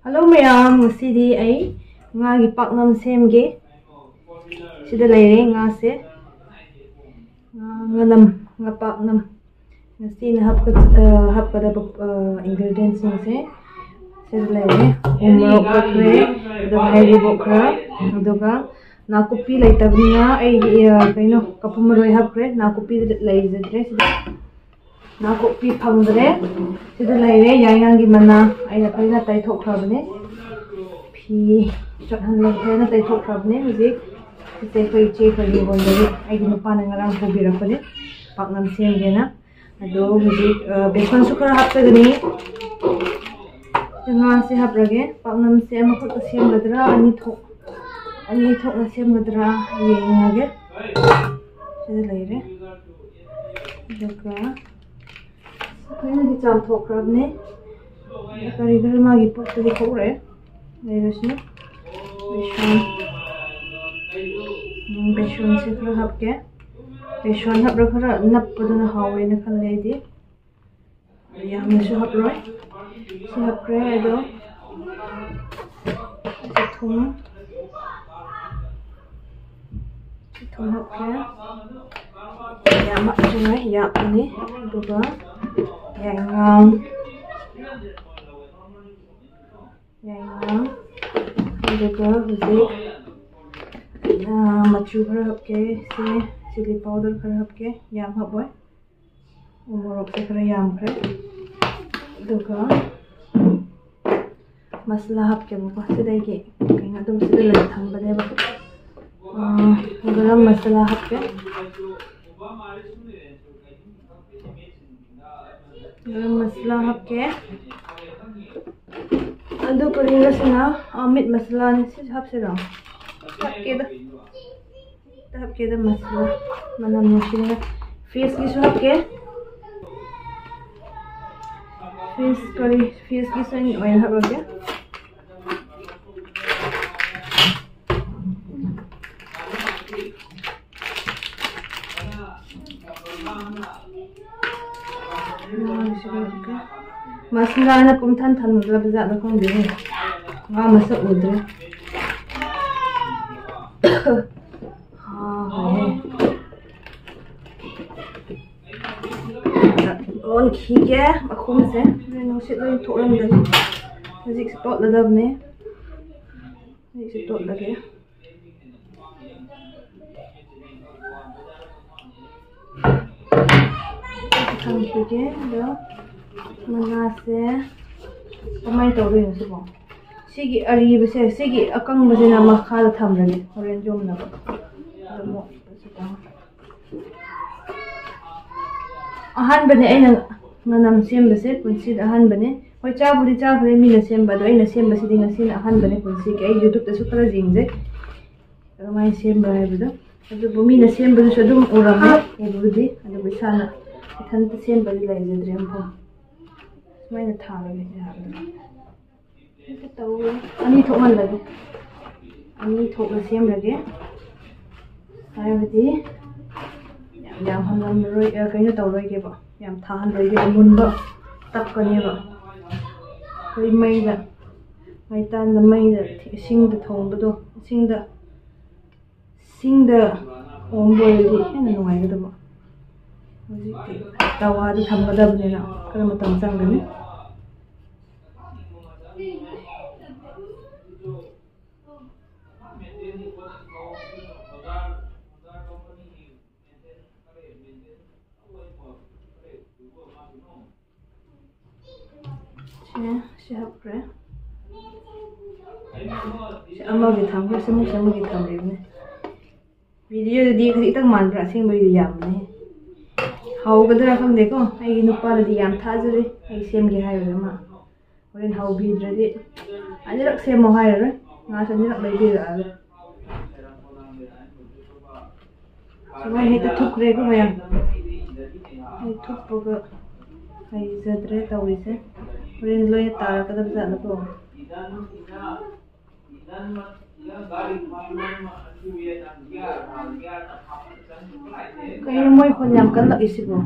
Hello ma'am ngasi ai nga gi paknam semge sida leire nga se nganam nga paknam ngasi na hapka da ingredients se sida leire umrok bakre da bhai bokra aduga nakupi laitabniya ai kaino kapumroi hapre nakupi leijadre sida nakupi phangdre sida leire yaingangi mana aina paina tai thokhrabne phi chakhan leina tai thokhrabne muzik se koi che kari gondari ai gi nupa ngarang hobirakone paknam semgena ado muzik besan sukara haptagani nga se haprage paknam sem khot semgadra ani thok na semgadra yengage sida leire daga kaya di cham thokrab ne karigar magi pot di khore leirasne बेशन से खरा हपके बेशन हपरा खरा नपदना हावे न खले दि याम से हपरोय से हपरे एदो थुम हपरे याम हपरे यापनि दुगा यांgang दुगा हुजे machu khara hapke se chili powder khara hapke yam haboy umorok se khara yam khare duga masala hapke bo sidai ge kaina dum sidai la thambane ba garam masala hapke adu parila sina meat masala ne se hapse ra hapke da masala mana nushina fish ki hapke fish ki sani oil hapke masala na pumthan than mudra baza da khong de nga masa udre on khige akhum se no se doi thoram de music spot la dabne music spot lage kam khige do mana se amai to ri se bo sigi ari bese sigi akang bajena makha da thamrani horen jom na ba mo ahan bane aina nganam sembase punsi ahan bane hoi cha buri cha khre mi na semba do aina semba siding asin ahan bane punsi ke ai youtube ta su khara jingje mai semba hai bada adu bumi na semba su dum urama ubudi adu bisana than ta semba li lai jedrem pho mai na thara le ja ita taw ani thoman lage ani thokla sem lage hai badi yam hanam roi kaino tawroi ge ba yam thahan roi ge munba tapkane ba koi mai tan da mai da sing da thongba do sing da omboi di hena nuai ga da ba hojik tawa di thamba da bne na kara matam changani se hapre se amagi thamre se muk samagi thamre ne video di khari tak man pra sing bari yam ne hau gadra kham de ko ai nupa di yam thajure ai sem ge hai ma oren hau bi dradi anirak sem mo hai re nga sanira bai bi ra samai heta thukre ko bayam ai thukpoga ai zadre tawise oren loya tara kada bza na ko kayo moy khon yam kan la isibo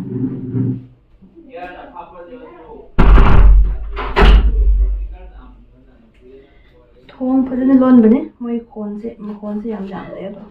ꯊꯣꯡ ꯐꯖꯅ ꯂꯣꯟꯕꯅꯦ ꯃꯣꯏ ꯈꯣꯟꯁꯦ ꯃꯈꯣꯟꯁꯦ ꯌꯥꯝ ꯂꯩꯌꯦꯕ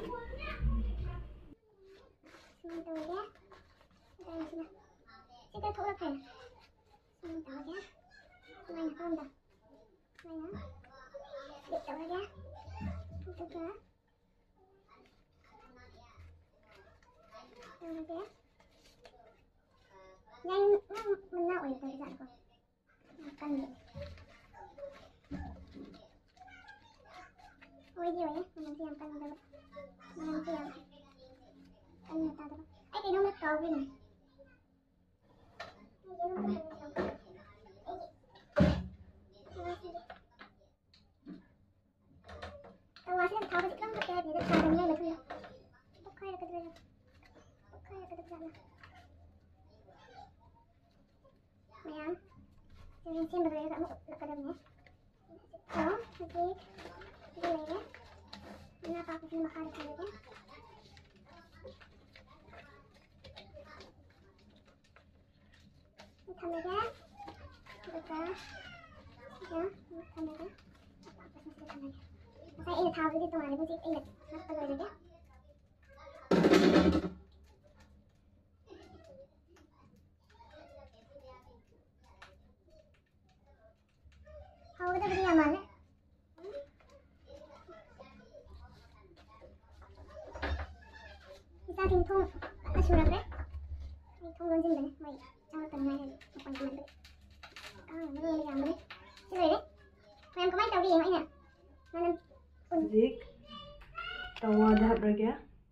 Hꯧzik tawada haprage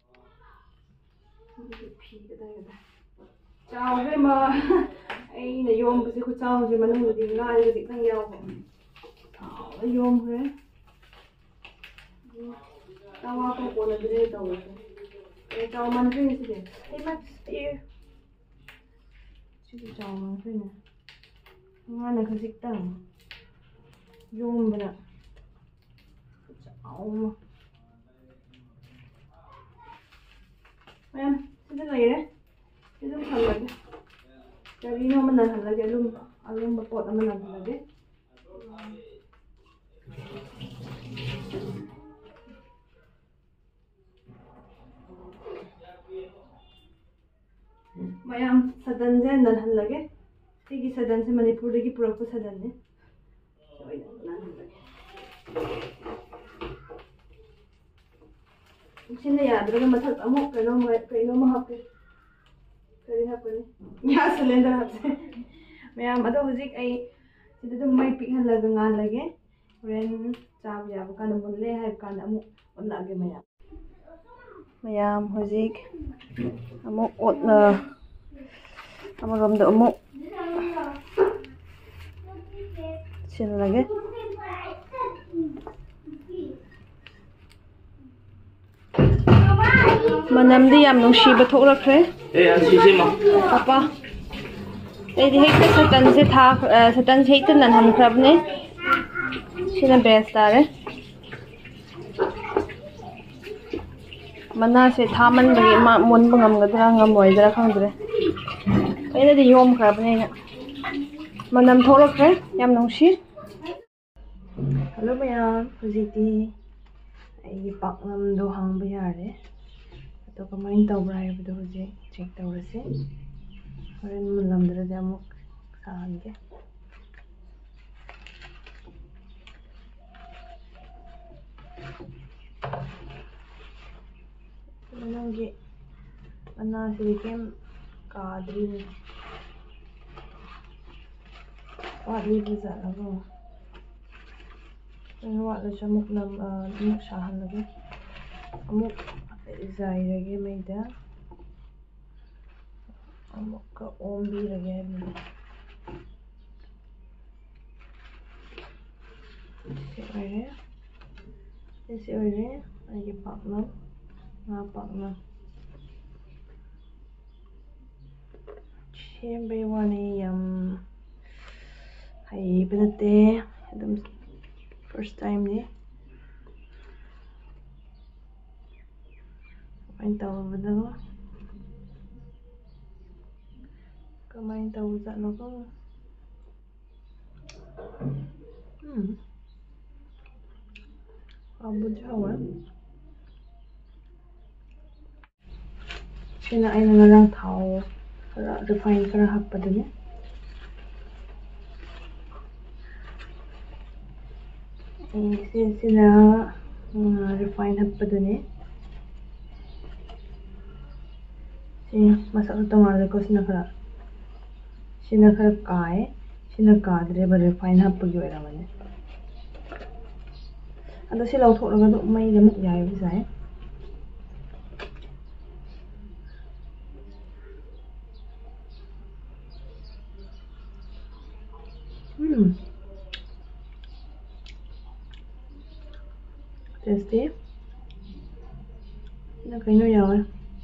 chawse ma aina yombase khu chawse manungdi ngai dik nang yaw taw yomre tawa ko ko na dire tawse e taw man rin side e ma e chi taw man rin ngana khasik tang yombana chaw em sida lagire sida thamlage karino man thamlage alum pot man thamlage mayam sadan je nan halage tigi sadan se manipur dagi purak sadan ne soina nan halage sina yadraga mathak amuk kaino ma hape kari hapani ya cylinder hapse mayam ado huzik ai sida dum mai pik halaga ngalage ren chab yab kan mulle hai kan amuk onlage mayam huzik amuk otna amaramda amuk sinlage manamdi yam nungsiba thokrakhre papa eidi hekta satan se hekta nan han khrabne sina best tare mana se thaman bagi ma mon bangam gadra ngamoidra khangdre aina di yom khrabne na manam thokrakhre yam nungsi hello mayam hujiti ai paknam do hangba yare to kamain tawbra haibdo huje check tawrase horen mulamdra jamuk sahange manangi mana sirikem kadri wadli biza lago wadla jamuk nam muk sahan lagi amuk zairage maida amuk ombi lage ese oire ai pakna na pakna chembe wani yam hai benate adum first time ni main tahu betul kau main tahu tak lo kau ꯍꯥꯎꯕꯨꯗꯤ ꯍꯥꯎꯋꯦ ꯁꯤꯅ ꯑꯩꯅ ꯉꯔꯥꯡ ꯊꯥꯎ ꯈꯔ refine ꯈꯔ ꯍꯥꯞꯄꯗꯨꯅꯦ ꯁꯤꯅ refine ꯍꯥꯞꯄꯗꯨꯅꯦ ꯁꯤ ꯃꯁꯛꯁꯨ ꯇꯣꯡꯉꯥꯜꯂꯦꯀꯣ ꯁꯤꯅ ꯈꯔ ꯀꯥꯏ sina kadre ba refine happugi oiramane ado si lawthoknaga do mai da muk yai bisai tasty na kaino yawa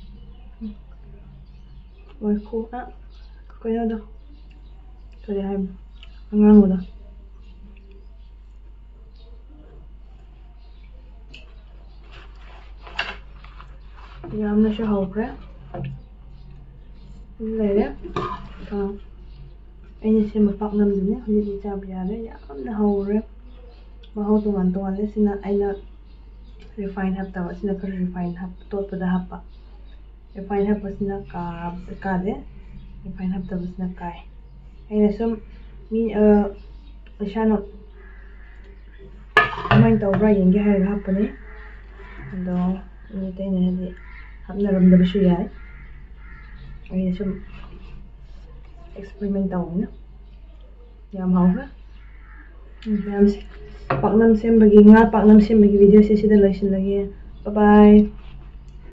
oi khu kaino do kare hai angang da yamna shu hawkre lere aini sema paknam dine hojik chab yare yamna hawre mahau tongan le sina aina refine hap tawa sina khar refine hap tot pada hapa refine hap sina ka de refine hap tawa sina kai aina sum mi ashano main tawra yenge hai hapane ado ni taina hadi hapna ramda bisu yai aina sum experiment tawna yam hawga yam paknam sembagi nga paknam sembagi video se sida loisin lagi bye bye